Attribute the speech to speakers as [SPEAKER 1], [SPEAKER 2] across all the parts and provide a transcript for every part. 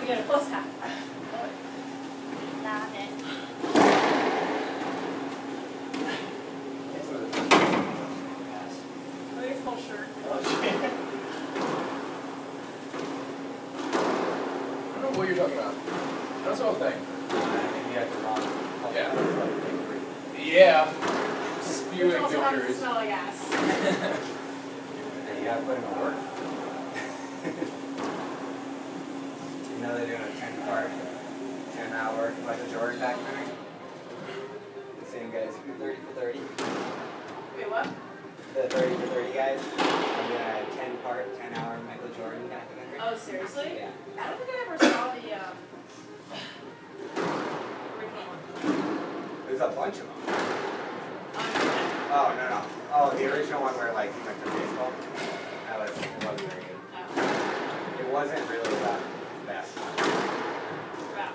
[SPEAKER 1] get a plus half. Nah, man. Oh, your full shirt.
[SPEAKER 2] Oh, shit. I don't know what you're talking about. That's the whole thing.
[SPEAKER 3] Maybe you have to run.
[SPEAKER 2] Yeah. Yeah. Spewing
[SPEAKER 1] Which also happens to
[SPEAKER 2] pictures.
[SPEAKER 1] smell like ass.
[SPEAKER 3] You gotta put in the work. You know they're doing a 10-part, 10-hour Michael Jordan documentary? The same guys who 30 for 30.
[SPEAKER 1] Wait, what?
[SPEAKER 3] The 30 for 30 guys. I'm doing a 10-part, 10-hour Michael Jordan documentary.
[SPEAKER 1] Oh, seriously?
[SPEAKER 3] Yeah.
[SPEAKER 1] I don't think I ever saw the original one.
[SPEAKER 3] There's a bunch of them.
[SPEAKER 1] Oh,
[SPEAKER 3] Oh, no. Oh, the original one where, like, he went to baseball? It wasn't very good. It wasn't really the best.
[SPEAKER 1] wow.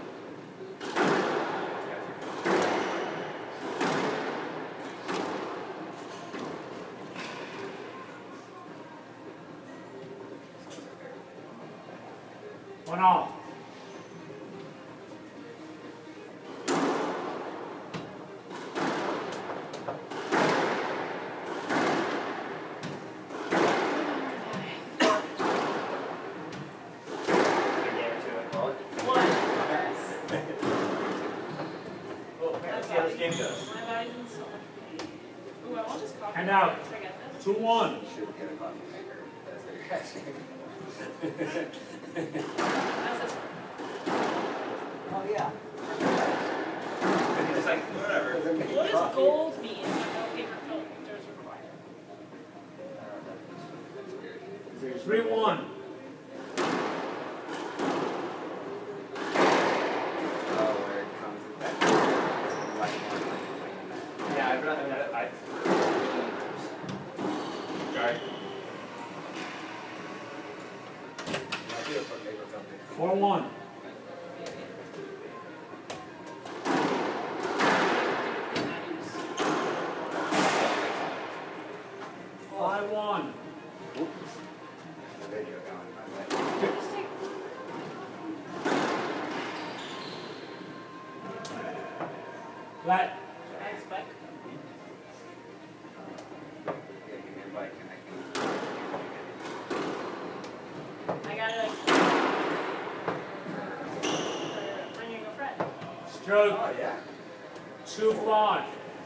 [SPEAKER 4] One all.
[SPEAKER 3] Game goes.
[SPEAKER 1] My body's in so much pain. Ooh, I want this coffee.
[SPEAKER 4] And out.
[SPEAKER 1] Should I get this?
[SPEAKER 4] 2-1.
[SPEAKER 3] You should get a coffee maker. That's what you're asking.
[SPEAKER 1] That's this one.
[SPEAKER 3] Oh, yeah. It's like, whatever.
[SPEAKER 1] What does gold mean? No paper filters required.
[SPEAKER 4] 3-1.
[SPEAKER 3] Yeah, I'd rather that. Sorry.
[SPEAKER 4] 4-1. 5-1.
[SPEAKER 3] Oops. The video going.
[SPEAKER 1] Just take.
[SPEAKER 4] Flat.
[SPEAKER 1] Nice bike.
[SPEAKER 3] Yeah, give me a bike and
[SPEAKER 1] I got it. Bringing a friend.
[SPEAKER 4] Stroke.
[SPEAKER 3] Oh, yeah.
[SPEAKER 4] 2-5.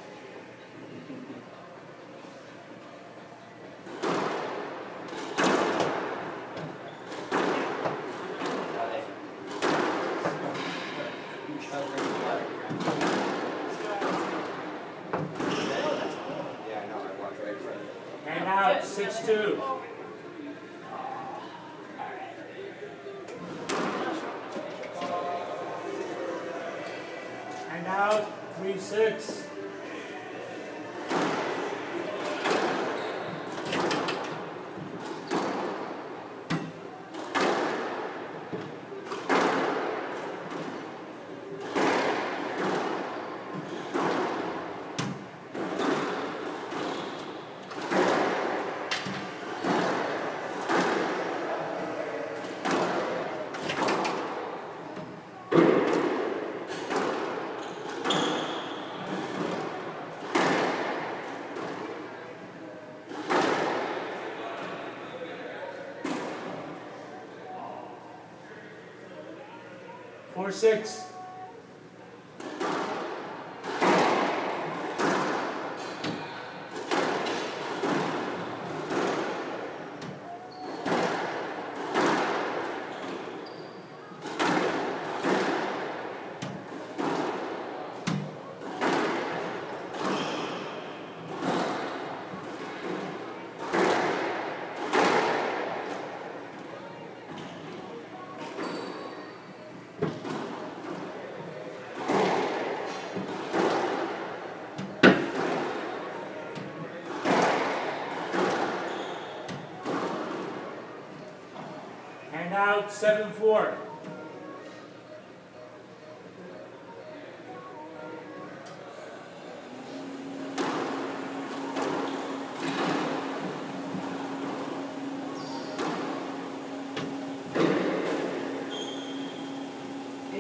[SPEAKER 3] Yeah, I know. I walked right in front of it.
[SPEAKER 4] And out. 6-2. And out. 3-6. Four, 6. And out. 7-4.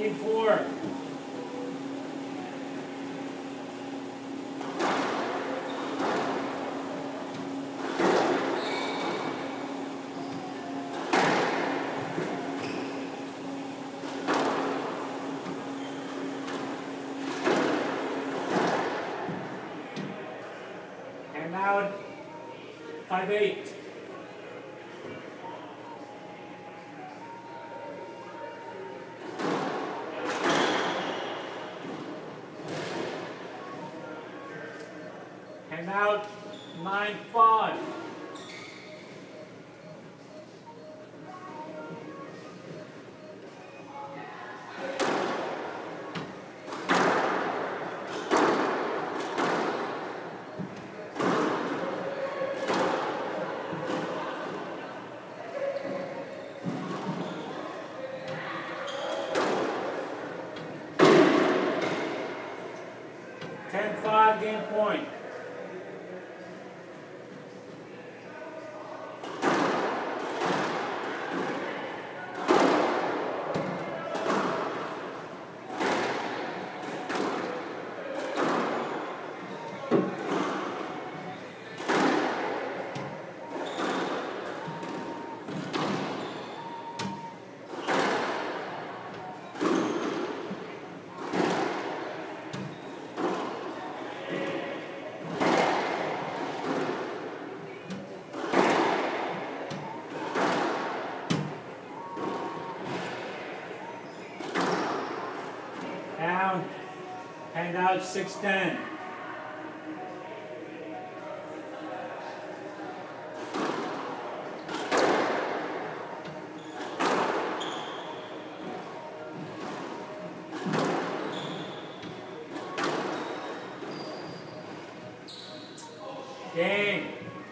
[SPEAKER 4] 14-4. And now 5-8. And out 9-5. Game point. Down, hand out 6-10. Game.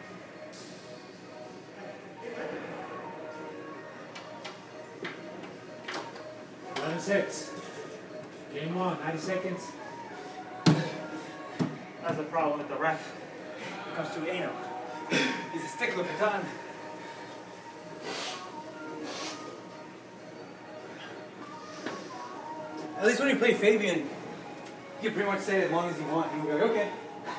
[SPEAKER 4] 11-6. Game on, 90 seconds.
[SPEAKER 5] That's the problem with the ref. It comes to anal. He's a stickler for time. At least when you play Fabian, you can pretty much say it as long as you want. He'll be like, okay.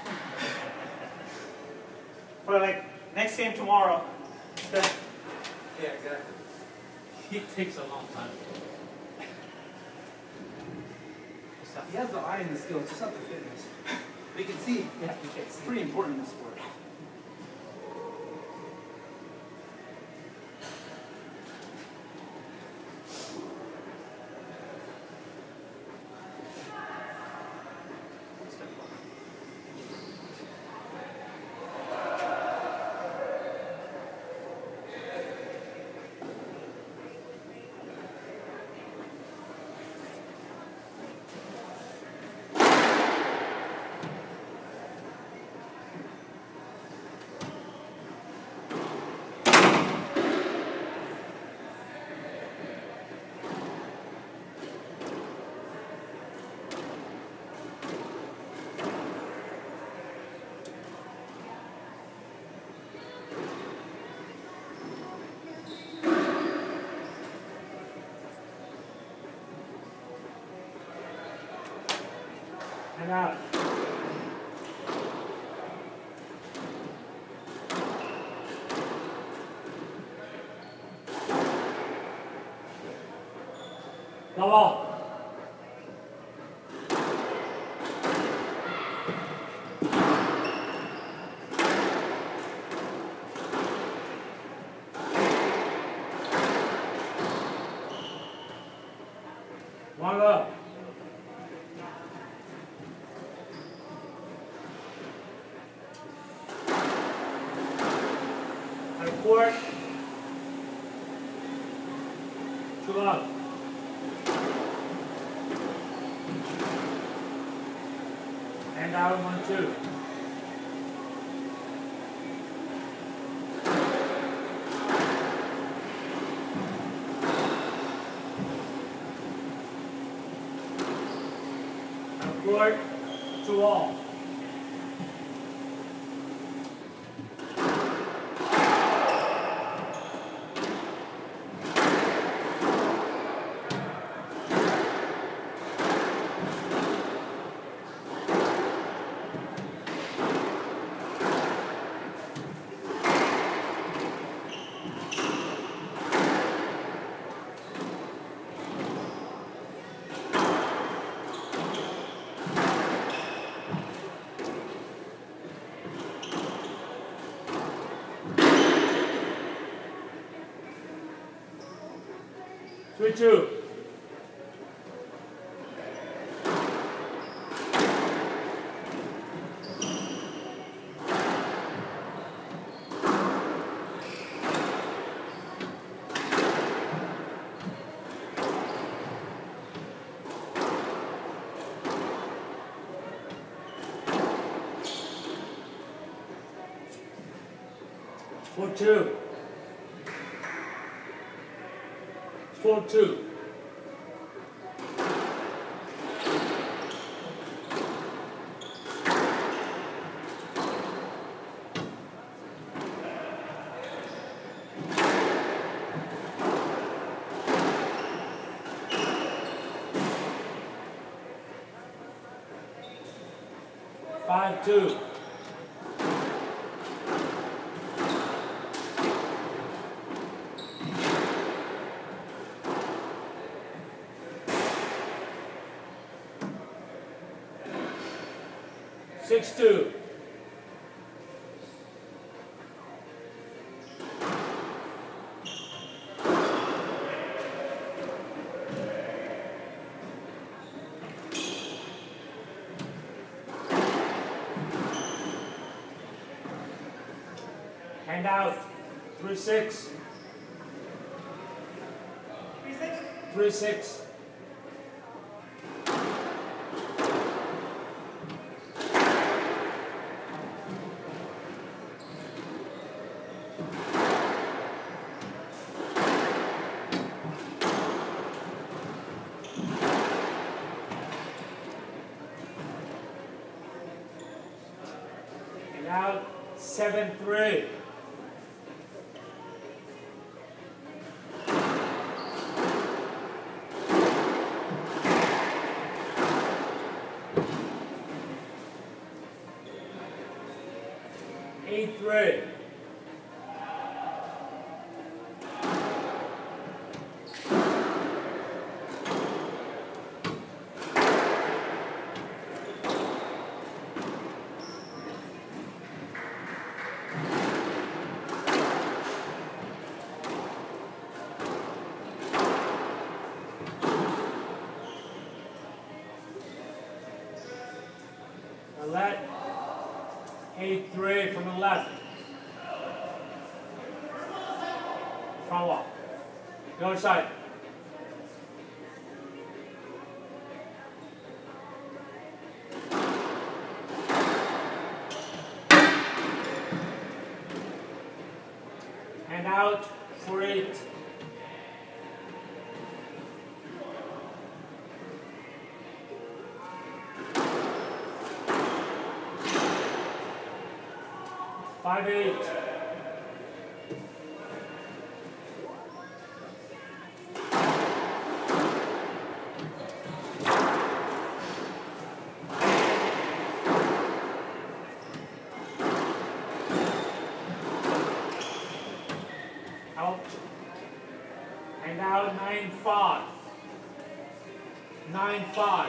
[SPEAKER 5] But like, next game tomorrow. Yeah, exactly.
[SPEAKER 4] It takes a long time.
[SPEAKER 5] He has the eye and the skill, it's just not the fitness. But you can see, it's pretty important in this sport.
[SPEAKER 4] And out. Double. One up. Court. 2 up. And out 1-2. Court. 2 all. 3-2. Four two. 4-2. Five two. 6-2. 'Hand out. 3-6. 3-6. 7-3. 8-3. 8-3 from the left. Front wall. Go inside. Hand out for 8. Five, 8. Out. And now 9-5. 9-5.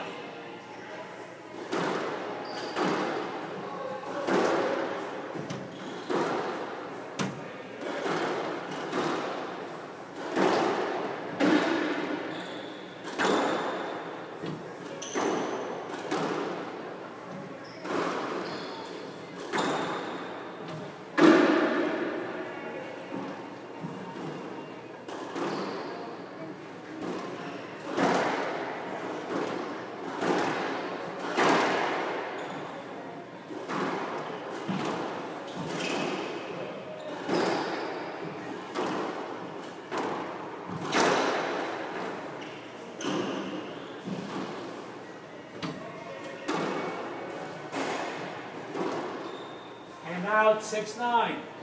[SPEAKER 4] And out 6-9.